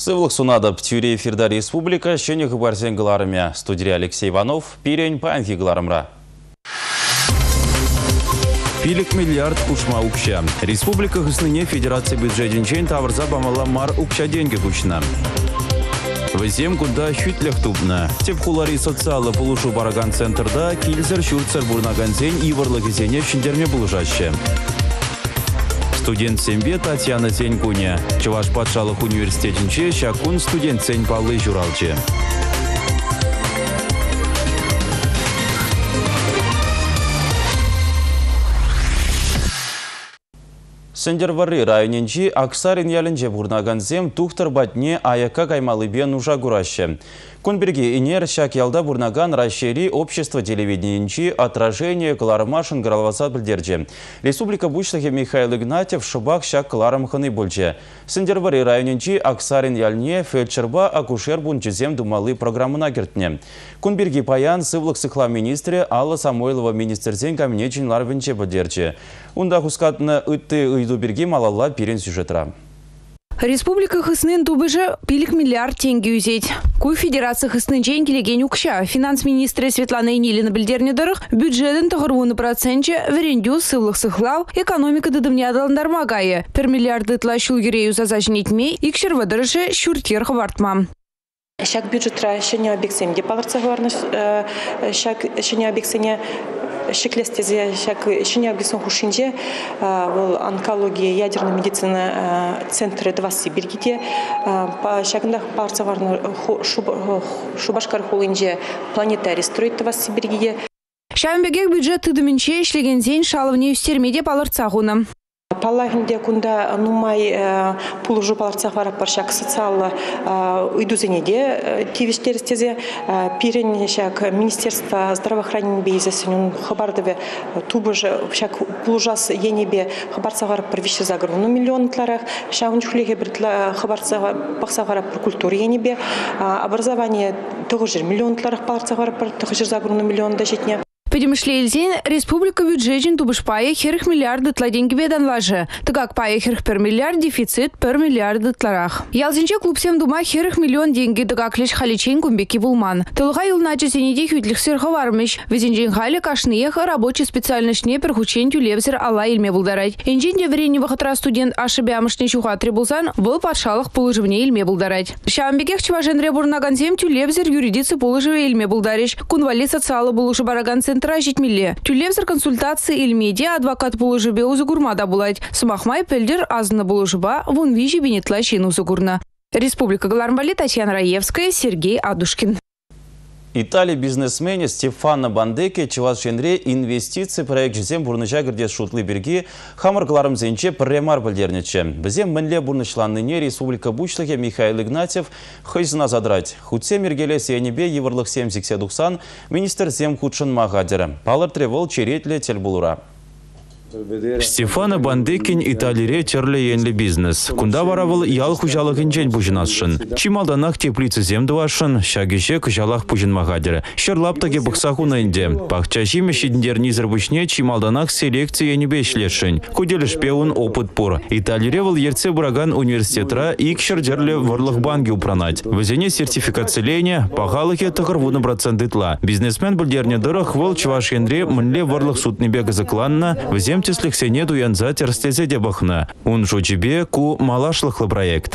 Сывлық сунадып тюре эфирда республика шене гыбарсен гыларымя. Студия Алексей Иванов, пирень панхи гыларымра. Пилик миллиард кушма укша. Республика гысныне федерация бюджетинчен тавырза бамала мар укша деньги кучна. Везем куда щутлях тупна. Тепхулари социалы полушу бараган центрда кильзер шурцер бурнагансен и варлыгезене шиндерме булыжаще. Студент Сембе Татьяна Тенькуня. Чуваш патшалық университетінче шакун студент Сень Палы журалче. Сендервары районенчи Аксарин ялінже бурнаганзем тухтар батне аяка каймалы бен ужа гураще. Кунберге инер шак ялда бурнаган расшири общество телевиденчи отражение клармашин гралваса бельдерже. Республика Бучлахе Михаил Игнатьев шыбак шак кларам ханы больше. Сендервары районенчи Аксарин ялне фельдшерба акушер бунчизем думалы программына кертне. Кунберге паян сывлық сыхла министре Алла Самойлова министерзен каменечин ларвенче бельдерже. Унда хускатны ытты ыйду берги малалла пирен сюжетра. Республика хыснын тубыжы пилик миллиард тенге үзет. Куй федерация хыснын чейн келеген укша. Финанс министры Светлана Инилина білдерне дырық бюджетін тұғырвуны процентче верендю сывлық сыхлау экономика дыдымне адалындарма гайы. 1 миллиарды тлашыл юрею зазажнетме икшер вадырышы шүртер хвартма. Шак бюджетра шене объексем депаларца хварныш, шак шене объексене шеклестезе, шак шене объексен хушинже, онкология, ядерная медицина центры 2 Сибиргите, шагында паларца хварны Шубашкар хулинже планетарий строит 2 Сибиргите. Шамбегек бюджет тыдымынче ишлеген шалывне үстермеде паларца хуна. Паллахинде кунда нумай пулужу паларцах варап паршак социал уйдузенеде тивиштерстезе пирен шак министерство здравоохранения бейзесен хабардове тубыжы шак пулужас енебе хабарцах варап парвище загрunu миллионтларах шаунчхлеге биртла хабарцах пахсах варап культура енебе образование тоже миллионтларах паларцах варап тоже загрunu миллион дажитне. Подемышлейлзен республика бюджетин тубыш пая херых миллиарды тла деньги бедан лажы. Тыгак пая херых 1 миллиард дефицит 1 миллиарды тларах. Ялзинче клубсем дума херых миллион деньги тыгак лишь халичен кумбеки вулман. Тылга юлначе сенеде хютлих сырха вармыш. Везинжен хали кашныеха рабочий специальностне перхучен тюлевзер алла илме булдарать. Инженде врени вахатра студент ашибямышне чуха требулсан был подшалых полыжевне илме булдарать. Шамбекех чважен ребурнагансем тюлевзер юридицы полыжеве илме булдариш. Кунвали социалы булыжы бараган Тражитмилле. Тюлевзер консультации илмеде адвокат булыжыбе узыгурмада булать. Смахмай пельдер азна булыжыба вон вижи бенетлачин узыгурна. Республика Галармбали, Татьяна Раевская, Сергей Адушкин. Италия бизнесмене Стефано Бандеке чевашенре инвестиции проект жезем бурныча гырдес шутлы берги хамыр кыларым зенче премар білдернече. Бізем мінле бурнычланныне Республика Бучлахе Михаил Игнатьев хызына задрать. Хутсе мергеле сенебе еврлых 70-90 министр зем худшын мағадері. Палыр тревол черетле тельбулура. Стефано Бандекин Италире терле енли бизнес. Кунда варавыл ял хужалых инжен бужынасшын. Чималданах теплицы земдуашын, шагише кужалах пужынмагадері. Шерлаптаге бұқсахуна инде. Пахчашиме шидіндер низір бушне чималданах селекция енебешлешін. Куделіш пеун опыт пур. Италире выл ерце бураган университетра икшер дерле варлых банги упранать. Везене сертификациление, пахалыхе тахырвуны процентытла. Бизнесмен білдерне дырых выл чвашенре мінле варлых сутнебега закланна, везем теслих сенеду янза терстезе дебахна. Он жучебе ку малашлыхлы проект.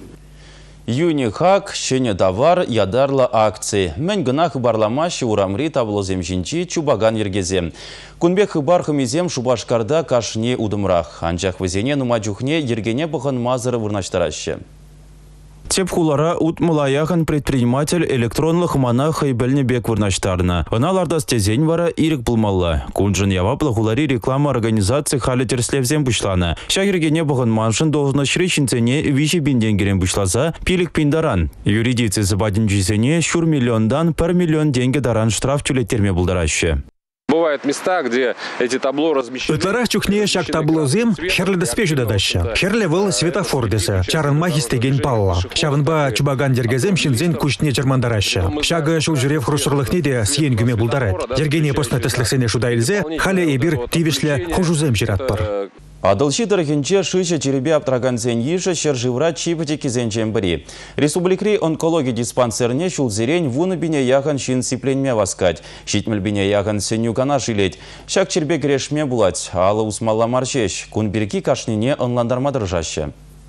Юнихак, шене товар, ядарла акции. Мен гына хыбарламашы урамри таблозем жинчи чубаган ергезе. Кунбек хыбар хымизем Шубашкарда кашне удымрах. Анчах везене нумаджухне ергене бахын мазыры вырнаштараще. Тепхулара утмалаяхан предприниматель электронлых манах и бек вырнаштарна. Аналарда стезень вара ирик пулмалла. Кунжын явапла хулари реклама организации хали терслевзем бушлана. Шагиргене бахын маншын должна шричинцене виши бинденгерен бушлаза пилик пиндаран. Юридицы забадинчисене шур миллиондан 1 миллион деньги даран штраф тюлетерме булдараще. Бывают места, где эти табло размещены. Утларах чухне шак табло зем, херле деспечу дадаща. Херле был светофор деса, чаран магистеген палла. Шаванба чубаган дергезем шинзен кучне чермандараща. Шага шул журев хрушырлых неде сиен гюме булдарат. Дергене постна теслексене шуда илзе, хале ебир тивишле хужузем жиратпар. Адылши дыргенче шышы черебе аптрагансен еші шерживра чипыте кезенчен бірі. Республикри онкология диспансерне шулзерен вуны бине яған шин сипленме васкать. Шитміл бине яған сенюкана шилет. Шак чербе грешме булать, алы усмалла маршеш. Кунбирки кашнине онландармадыр жашы.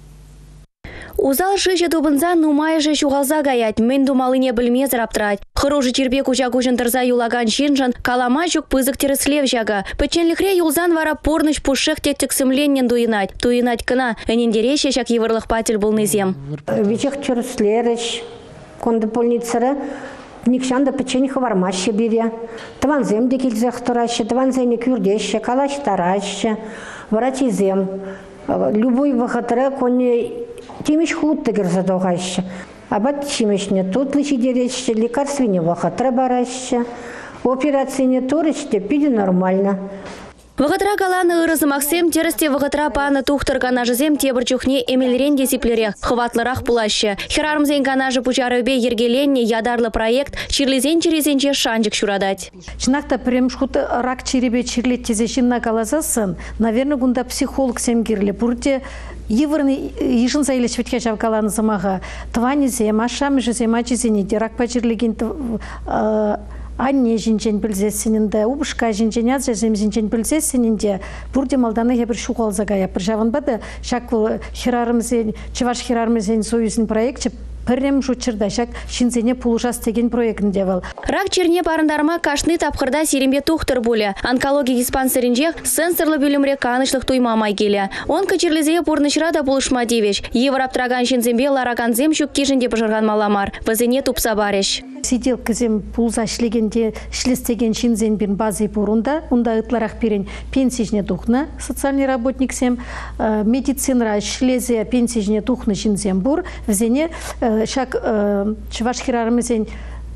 Узал шыжы дубынза нумайжы шуғалза гаять, мен думалыне білме зраптырать. Хыружы чербе куча кучындырза юлаган шинжан, калама жүк пызык тереслев жага. Пыченлихре юлзан вара порныш пушех тектексімленнен дуйнать. Туйнать кына, энендереші шак евырлық патель был незем. Вечех тереслерыш, конды больницары, никшанда печень хавармаще бере. Тванзем декельзех тураще, тванзене кюрдеще, калаш тараще, вратизем. Любой выходре коне Тимиш худты герзадогаща. Абат чимешне тут лычи дереще, лекарственне выходре бараще. Операции турочте пиде нормально. Вағытра каланы ырызы Максим тересте вағытра паны тухтыр канажызем тебірчухне эмелренде сиплерех, хватлырах пулаще. Херармзен канажы пучарыбе ергеленне ядарлы проект чирлизен-чирезенче шанчик шурадать. Чынакта премшхут рак черебе чирлеттезешін накалазасын, наверное, гунда психолог семгирле. Бурде евырны ешін зайлеш ветке жавкаланы замаға. Тванезем, ашам жезем, ачезенеде, рак пачирлеген Анне жинчен білзесінінде, ұбышқа жинчен язжазем жинчен білзесінінде, бұрде малданы ебір шуғалзағая. Бір жавын бады, шак хирарымызен, чываш хирарымызен союзын проект, Піррем жучырда шак шинзене пулужас деген проектінде был. Рак черне барындарма кашны тапқырда серембе тухтыр боле. Онкология диспансерінже сенсорлы бөлімре канышлық туймамай келе. Он качерлізеге порнышыра да болышма девеш. Евраптыраган шинзембе лараганзем жүк кежінде пыжырған маламар. Вазене тупса бареш. Сидел кізем пулза шлегенде шлестеген шинзен бен базы бурунда, унда ытларах перен пенсижне тухна, социальный работник сем, медицинра шлезе пенсижне тухна шинзен бур, вазене шак чываш хирарымызен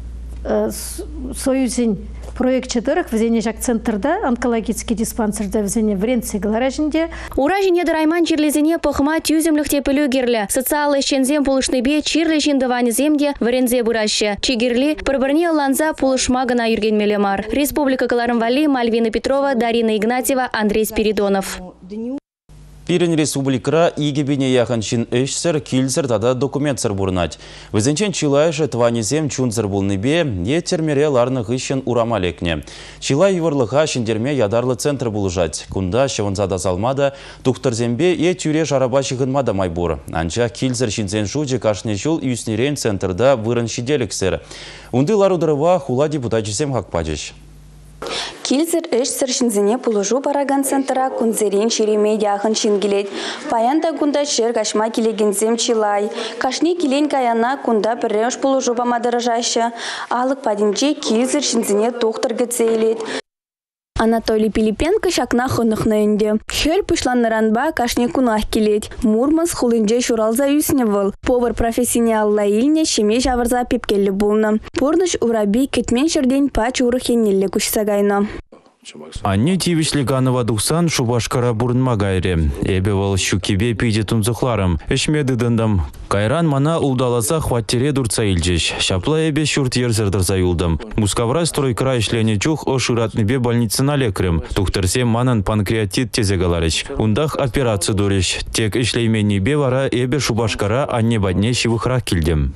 союзен проект чыдырых везене жак центрда онкологический диспансерда везене вренце гларажинде. Уражине драйман чирлезене похма тюземлыхте пылюгерле. Социалы шензем пулышныбе чирле жиндывани земде врензе бураще. Чигерли пробырне ланза пулышмагана юрген мелемар. Республика Каларымвали, Мальвина Петрова, Дарина Игнатьева, Андрей Спиридонов. Пирен республикра игебине яханшин эшсер кильзер тада документсер бурнать. Везенчен чилайшы тванезем чунзер булныбе не термере ларных ищен урамалекне. Чилай еврлыха шиндерме ядарлы центр булужать. Кунда шеванзада салмада тухтарзембе е тюре жараба чыгынмада майбур. Анча кильзер шинзен шуджи кашне жул юснерен центрда вырын шиделексер. Унды ларудырыва хула депутатчисем хакпачыш. Кильзер эшсер шинзене пулужу бараган центра кунзерин ширеме яхын шингилет. Паянда кунда шер кашма килегензем чилай. Кашне килен каяна кунда перремш пулужу бамадырыжаще. Алык падинче кильзер шинзене тухтыр гецейлет. Анатолий Пилипенко шакна хонықнайынде. Хел пышланныранба кашне кунах келет. Мурманс хулынже шуралза юсневыл. Повар профессионалла илне шеме жавырза пепкелі болны. Порныш ураби кетмен шерден пач урыхенелі күшсагайна. Анне тивишлиганова духсан шубашкара бурнма гайре. Эбе вал щукебе пиде тунзухларым. Эшмеді дындам. Кайран мана улдаласа хваттере дурца илжеш. Шапла эбе шурт ерзердырза юлдым. Мускавра стройкра ишлене чух ошыратныбе больницына лекрым. Тухтырсе манан панкреатит тезегаларыш. Ундах операция дуреш. Тек ишлейменнебе вара эбе шубашкара анне бадне шивыхрак килдем.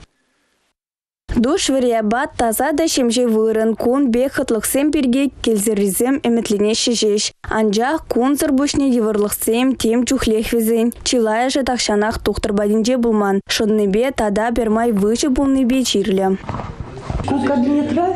Душ вариабат таза да шемже вырын кун бехатлықсем берге келзерризем эметлене шежеш. Анжақ кун зырбушне евырлықсем тем чухлех везен. Чилая же тахшанах тухтыр бадинже булман. Шоднебе тада бермай выше булнебе чирле. Кабинетра?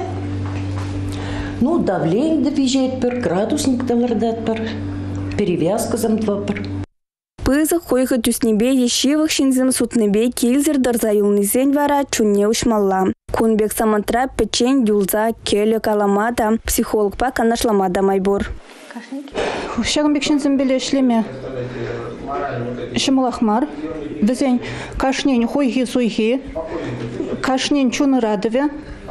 Ну, давление добежит пер, градусник далардат пер, перевязка замдвапер. Пызық қойғы түснебе ешевық шинзім сутнебе килзер дарзаюлнызен вара чунне ушмалла. Кунбек самантра печень юлза келі каламада, психологпа канашламада майбур. Шағынбек шинзім беле ішлеме. Шымылахмар. Візен кашнен хойхи сойхи, кашнен чуны радове.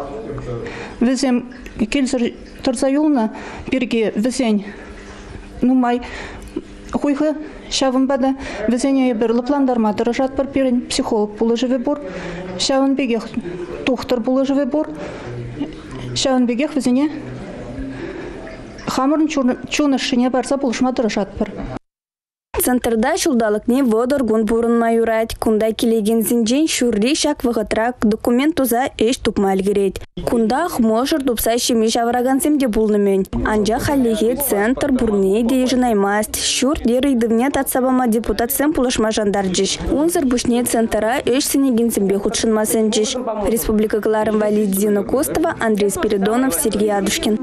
Візен килзер дарзаюлна берге візен нумай хойхи Шавын бада везене берлы пландарма дырыжат бір перен психолог бұлы живе бұр. Шавын бегех тухтыр бұлы живе бұр. Шавын бегех везене хамырын чуны шыне барса бұлышма дырыжат бір. центрда шулдалыкне водоргун бурынма юрать. Кунда келеген зинжен шурри шак вғытрак документ туза эш тупмал керет. Кунда хмошыр тупса шеме шаврагансемде булнымен. Анжа халлеге центр бурне дейжинаймаст. Шур дерейдывне татсабама депутатсем пулышма жандарджиш. Унзыр бушне центра эш сенегенсембе худшынмасынджиш. Республика Кларым Валидзина Костова, Андрей Спиридонов, Сергей Адушкин.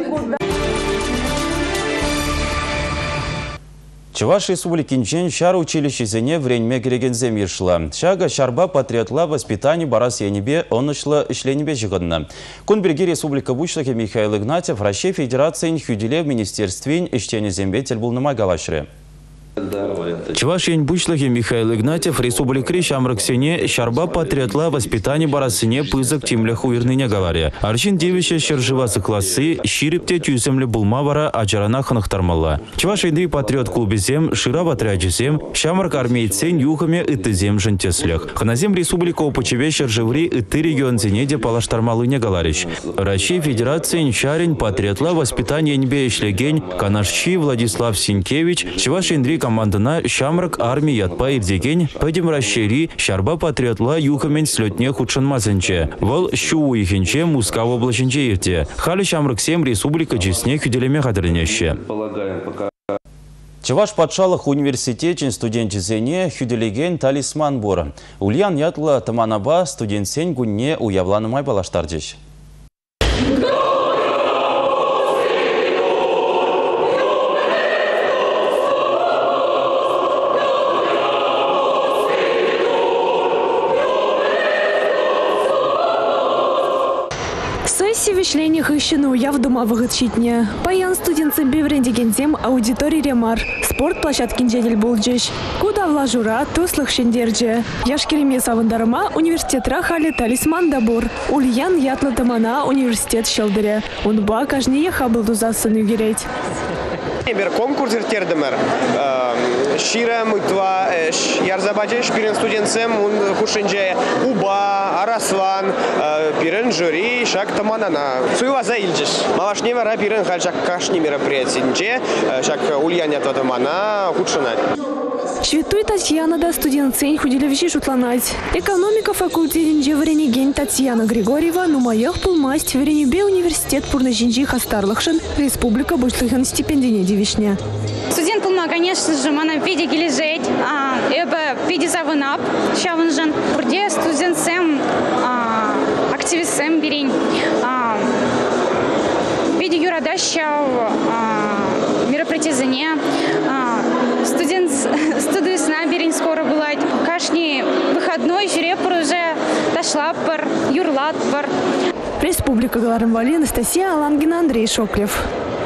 Чуваш республикинчен шар училищесене вренме керегензем ешла. Шага шарба патриотла воспитание барас янебе онышлы ишленебе жығынна. Кунберги республика бушлыхе Михаил Игнатьев Россия Федерациян хюделе в министерствен иштенезембе телбулныма галашры. Чувашин бушлыхе Михаил Игнатьев республикри шамрыксене шарба патриотла воспитание барасыне пызык тимлях уирныне говоря. Арчин девище шерживасы классы ширипте тюземле булма вара ажарана ханахтармалла. Чувашинды патриот клубезем шира патриотжесем шамрык армейцен юхаме ытызем жентеслях. Ханазем республика опочеве шерживри ыты регионзене де палаштармалыне говорищ. Россия Федерация шарин патриотла воспитание небе ишлеген канашчи Владислав Синкевич Чувашинды командына шамрак армии ятпа ирдеген пәдем расшири шарба патриотла юхамен слетне худшынмасынче. Вал шуу ихенче Муска облачынче ирте. Хали шамрак 7 республика жесне хүделеме қадырнеще. Чуваш патшалық университетен студентчесене хүделеген талисман бор. Ульян ятла таманаба студентсен гунне уявланымай балаштардыш. Вишление хыщину я в дома выгодчитне. Паян студентцам беврендегензем аудиторий ремар. Спорт площадки недель булджиш. Куда влажура туслых шендерджи. Яшкереме савандарма университет рахали талисман дабур. Ульян ятла тамана университет шелдере. Унба каждый хабыл дузасыну гереть. Конкурс иртердемер. Шира мытва ярзабадеш пирен студентсем он хушенже уба араслан пирен жюри шак таманана. Суева заилджиш. Малашнева пирен хальшак кашни мероприятие. Шак Ульяня то тамана худшина. Швитуй Татьяна да студентцень худелевичи шутланать. Экономика факультетинже вренеген Татьяна Григорьева, но моих пулмасть вренебе университет пурнажинжи хастарлахшин республика бушлыхан стипендине девишня. Студент пулма, конечно же, мана виде гилежеть, эбе виде завынап, шавынжан, пурде студентсем, активистсем берень, виде юрадащав, мероприятие студент наберень скоро бывает. Кашни выходной жюрепор уже дошла пар, юрлат пар. Республика Галарымвали, Анастасия Алангина, Андрей Шоклев.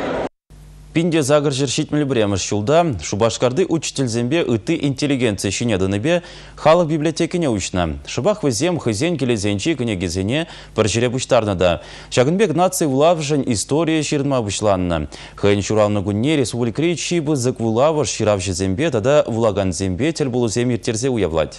Пинде загыржыр шитмелі біреміз шулда, Шубашкарды учительзембе ыты интеллигенция шинедыныбе халық библиотекіне учна. Шыбақ візем хызен келезенчи кінегезене бір жере бұштарнада. Шагынбек нации улавжын история ширма бұшланна. Хын шуралны күнне республикри чибы зык улавыш ширавжы зембе, тада вулаган зембе тел болу земир терзе уявлать.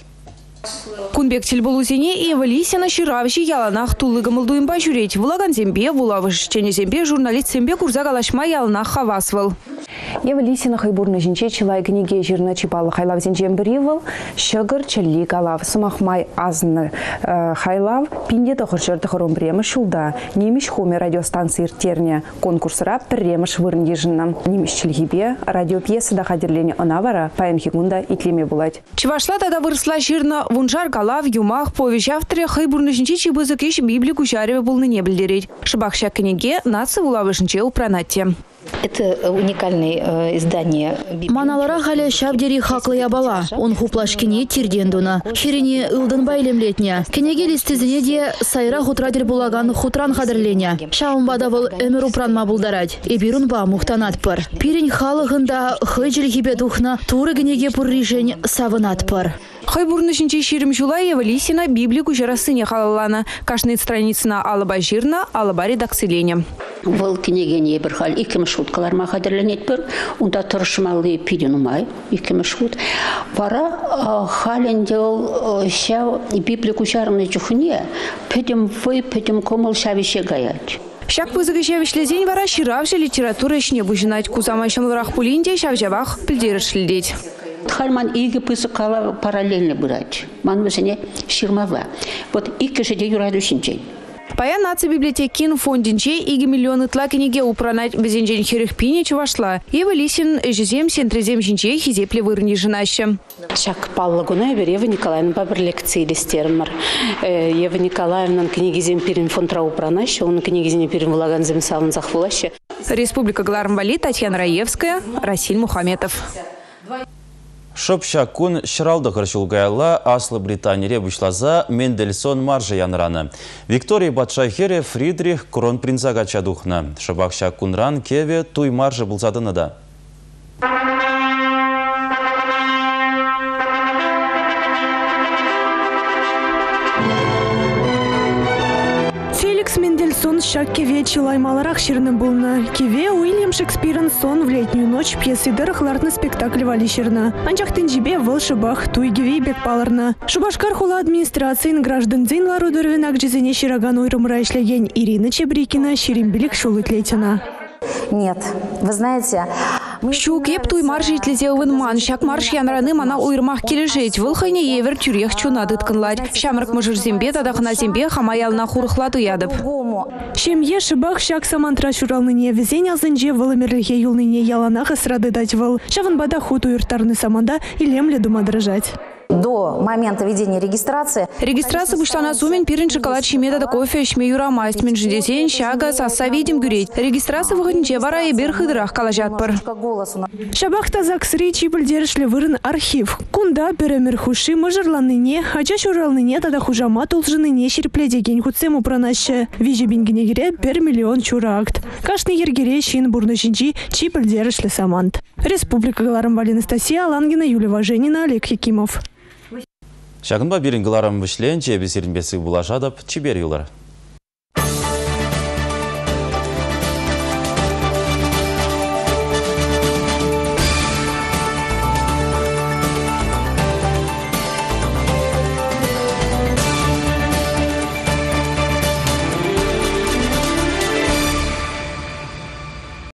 Кунбек телбулузене и Валисина ширавши яланах тулыгамылдуемба жүреть. Вулаган зембе, вулавыш чене зембе, журналист зембе курзагалашма яланах хавасвал. Евалисина хайбурны жинче чилай книге жирна чипалы хайлав зенчем біривыл, шығыр чілли калав, сымахмай азны хайлав, пинде тұқыршырды қырым біремі шулда, немеш хоме радиостанции иртерне, конкурсыра біреміш вырын ежінна. Немеш чілгебе, радиопьеса да қадерлене анавара, паян хигунда итлеме булать. Чывашла тада вырысла жирна вунжар калав, юмах, повещ авторе хайбурны жинче чибызык еш библику жареве булны не білдереть. Шыбақша книге нация улавы жинче упранатте. Это уникальное издание. Маналара халя шабдери хаклы ябала. Он хуплашкине тирдендуна. Хирине ылдын байлемлетня. Кенеге листезіне де сайра хутрадер булаган хутран хадырленя. Шаумбадавыл өмір упранма булдарать. Эбирунба мухтанат пар. Пирень халығында хыджил хибе духна туры генеге пуррижень савынат пар. Хайбурны жинче ширим Жулаева Лисина библику жарасыне халалана. Кашнет страницына алыба жирна, алыба редакцилене. Вол кенегене бір хал икем шуткаларма хадырленет бір. Унда тұршымалы пиденумай икем шут. Вара халендел шау библику жарны чухне. Педем вы, педем комыл шавище гаять. Шак пызыгы шавишлезень вара ширавжы литература ишне бужинать. Кузама шамлырах пулинде шавжавах пілдері шледеть. Хальман иге пысы кала параллельно брать. Ман весене ширмава. Вот ике же де юрайду шинчен. Паян наци библиотекин фондинче 2 миллионы тла книге упранать безенжен херехпине чувашла. Ева Лисин жезем сентрезем жинче хизепле вырни женаще. Шак Паллагуна Ева Николаевна бабр лекции листермар. Ева Николаевна книгизем перин фонтра упранаще, он книгизем перин влаганзем салн захвулаще. Республика Гларамбали, Татьяна Раевская, Расиль Мухаметов. Шопша кун шыралды қыршылғайла Аслы Британия бұшлаза Мендельсон маржы яныраны. Виктория Батшахере Фридрих Кронпринцага чадухна. Шабақша кунран кеве туй маржы бұлзадыны да. Феликс Мендельсон шак кеве чилаймаларах ширны булны. Кеве Уильям Шекспирен сон в летнюю ночь пьесы дырахларны спектакль вали ширна. Анчах тенжибе выл шыбах туй геве бек паларна. Шубашкар хула администрациян граждан дзин лару дырвенак жезене шираган ойрымра ишлеген Ирина Чебрикина ширимбилик шулыт летина. Нет, вы знаете... Щук еп туй маржи итлезеуын ман, шак марш янраны мана уйрмах кележет, вылхайне евер тюрех чуна дытканлать. Шамрак мыжыр зембе, тадахна зембе, хамаялна хурхла туядып. Шемье шыбах шак самантра шуралныне, везень алзынже вылымерлихе юлныне яланах ысрады дать выл. Шаван бада хут уйртарны саманда и лемле дума дрожать. До момента ведения регистрации. Регистрация бушлана сумен пирин шоколад шимета кофе шме юрамасть мен жидесен шага саса видим гюреть. Регистрация выходниче бара и берхыдрах калажатпар. Шабахта заксри чипельдершле вырын архив. Кунда перемерхуши мажырланыне, ача шуралныне тада хужама толжыныне шерпледеген хутсему пронаще. Вижи бингенегере 1 миллион чуракт. Кашны ергере шин бурнышинчи чипельдершле самант. Республика Гларамбали Анастасия Алангина, Юлия Важенина, Олег Якимов. Шагынба берін ғыларым вішленче бесерінбесі бұлашадып, чибер юлар.